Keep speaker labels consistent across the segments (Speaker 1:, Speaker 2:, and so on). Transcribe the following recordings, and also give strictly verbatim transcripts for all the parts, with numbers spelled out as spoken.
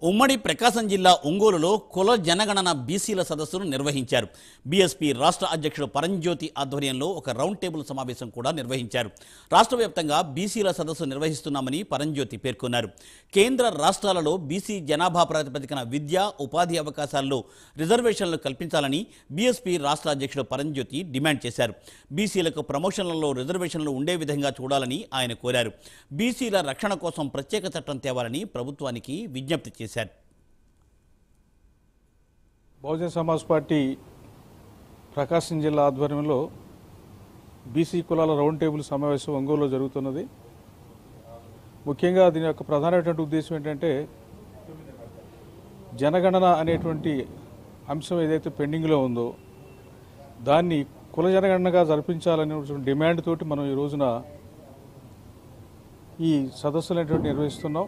Speaker 1: ఉమ్మడి ప్రకాశం జిల్లా ఒంగోలులో కుల జనగణన బీసీల సదస్సును నిర్వహించారు. బీఎస్పీ రాష్ట్ర అధ్యక్షుడు పరంజ్యోతి ఆధ్వర్యంలో ఒక రౌండ్ టేబుల్ సమావేశం కూడా నిర్వహించారు. రాష్ట్ర వ్యాప్తంగా బీసీల సదస్సు నిర్వహిస్తున్నామని పరంజ్యోతి పేర్కొన్నారు. కేంద్ర రాష్ట్రాలలో బీసీ జనాభా ప్రాతిపదికన విద్య, ఉపాధి అవకాశాల్లో రిజర్వేషన్లు కల్పించాలని బీఎస్పీ రాష్ట్ర అధ్యక్షుడు పరంజ్యోతి డిమాండ్ చేశారు. బీసీలకు ప్రమోషన్లలో రిజర్వేషన్లు ఉండే విధంగా చూడాలని ఆయన కోరారు. బీసీల రక్షణ కోసం ప్రత్యేక చట్టం తేవాలని ప్రభుత్వానికి విజ్ఞప్తి చేశారు.
Speaker 2: బహుజన సమాజ్ పార్టీ ప్రకాశం జిల్లా ఆధ్వర్యంలో బీసీ కులాల రౌండ్ టేబుల్ సమావేశం ఒంగోలులో జరుగుతున్నది. ముఖ్యంగా దీని యొక్క ప్రధానమైనటువంటి ఉద్దేశం ఏంటంటే, జనగణన అనేటువంటి అంశం ఏదైతే పెండింగ్లో ఉందో దాన్ని కుల జనగణనగా జరిపించాలనే డిమాండ్ తోటి మనం ఈ రోజున ఈ సదస్సులు అనేటువంటి నిర్వహిస్తున్నాం.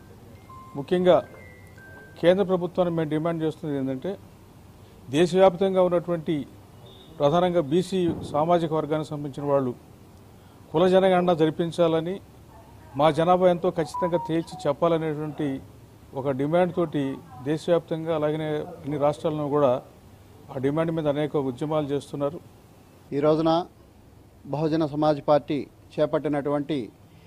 Speaker 2: ముఖ్యంగా కేంద్ర ప్రభుత్వాన్ని మేము డిమాండ్ చేస్తున్నది ఏంటంటే, దేశవ్యాప్తంగా ఉన్నటువంటి ప్రధానంగా బీసీ సామాజిక వర్గానికి సంబంధించిన వాళ్ళు కుల జనగణన జరిపించాలని, మా జనాభా ఎంతో ఖచ్చితంగా తేల్చి చెప్పాలనేటువంటి ఒక డిమాండ్ తోటి దేశవ్యాప్తంగా అలాగనే అన్ని రాష్ట్రాలను కూడా ఆ డిమాండ్ మీద అనేక ఉద్యమాలు చేస్తున్నారు.
Speaker 3: ఈ రోజున బహుజన సమాజ్ పార్టీ చేపట్టినటువంటి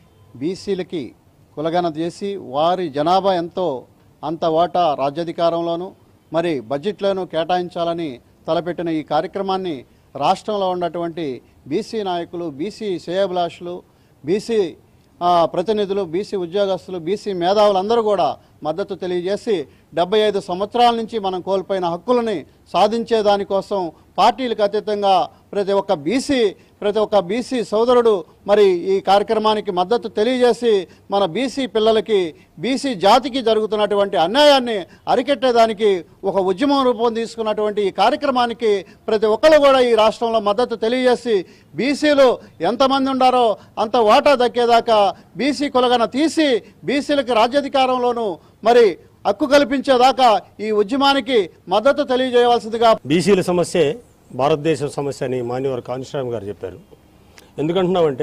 Speaker 3: బీసీలకి కులగణన చేసి వారి జనాభా ఎంతో అంత వాటా రాజ్యాధికారంలోనూ మరి బడ్జెట్లోనూ కేటాయించాలని తలపెట్టిన ఈ కార్యక్రమాన్ని రాష్ట్రంలో ఉన్నటువంటి బీసీ నాయకులు, బీసీ శ్రేయోభిలాషులు, బీసీ ప్రతినిధులు, బీసీ ఉద్యోగస్తులు, బీసీ మేధావులందరూ కూడా మద్దతు తెలియజేసి డెబ్బై ఐదు సంవత్సరాల నుంచి మనం కోల్పోయిన హక్కులని సాధించే దానికోసం పార్టీలకు అతీతంగా ప్రతి ఒక్క బీసీ ప్రతి ఒక్క బీసీ సోదరుడు మరి ఈ కార్యక్రమానికి మద్దతు తెలియజేసి మన బీసీ పిల్లలకి, బీసీ జాతికి జరుగుతున్నటువంటి అన్యాయాన్ని అరికెట్టేదానికి ఒక ఉద్యమం రూపం తీసుకున్నటువంటి ఈ కార్యక్రమానికి ప్రతి ఒక్కరు కూడా ఈ రాష్ట్రంలో మద్దతు తెలియజేసి బీసీలు ఎంతమంది ఉండారో అంత వాటా దక్కేదాకా బీసీ కులగన తీసి బీసీలకు రాజ్యాధికారంలోనూ మరి హక్కు కల్పించేదాకా ఈ ఉద్యమానికి మద్దతు తెలియజేయవలసిందిగా.
Speaker 4: బీసీల సమస్యే భారతదేశ సమస్య అని మాన్యవర్ కాంశీరామ్ గారు చెప్పారు. ఎందుకంటున్నామంటే,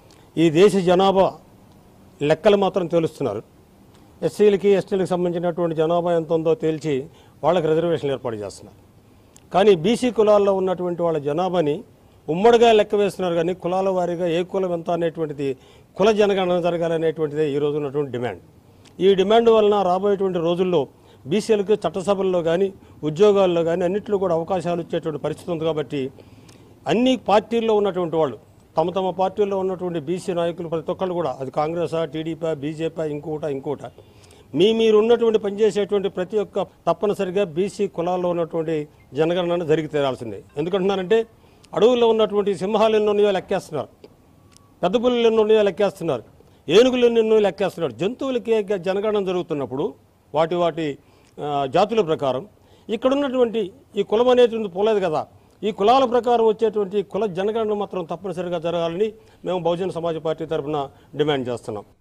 Speaker 4: ఈ దేశ జనాభా లెక్కలు మాత్రం తేలుస్తున్నారు. ఎస్సీలకి ఎస్టీలకు సంబంధించినటువంటి జనాభా ఎంత ఉందో తేల్చి వాళ్ళకి రిజర్వేషన్లు ఏర్పాటు చేస్తున్నారు. కానీ బీసీ కులాల్లో ఉన్నటువంటి వాళ్ళ జనాభాని ఉమ్మడిగా లెక్క వేస్తున్నారు. కానీ కులాల వారీగా ఏ కులం ఎంత అనేటువంటిది, కుల జనగణన జరగాలనేటువంటిదే ఈరోజు ఉన్నటువంటి డిమాండ్. ఈ డిమాండ్ వలన రాబోయేటువంటి రోజుల్లో బీసీలకు చట్టసభల్లో కానీ ఉద్యోగాల్లో కానీ అన్నింటిలో కూడా అవకాశాలు ఇచ్చేటువంటి పరిస్థితి ఉంది. కాబట్టి అన్ని పార్టీల్లో ఉన్నటువంటి వాళ్ళు తమ తమ పార్టీల్లో ఉన్నటువంటి బీసీ నాయకులు ప్రతి ఒక్కళ్ళు కూడా, అది కాంగ్రెసా, టీడీపీ, బీజేపీ, ఇంకోట ఇంకోట మీ మీరు ఉన్నటువంటి పనిచేసేటువంటి ప్రతి ఒక్క తప్పనిసరిగా బీసీ కులాల్లో ఉన్నటువంటి జనగణన జరిగి తీరాల్సిందే. ఎందుకంటున్నారంటే, అడవుల్లో ఉన్నటువంటి సింహాలు ఎన్నో ఉన్నాయో లెక్కేస్తున్నారు, పెద్ద పులులు ఎన్నో ఉన్నాయో లెక్కేస్తున్నారు, ఏనుగులు ఎన్నో లెక్కేస్తున్నారు. జంతువులకి జనగణన జరుగుతున్నప్పుడు వాటి వాటి జాతుల ప్రకారం ఇక్కడ ఉన్నటువంటి ఈ కులం అనేటువంటి పోలేదు కదా, ఈ కులాల ప్రకారం వచ్చేటువంటి కుల జనగణన మాత్రం తప్పనిసరిగా జరగాలని మేము బహుజన సమాజ్ పార్టీ తరఫున డిమాండ్ చేస్తున్నాం.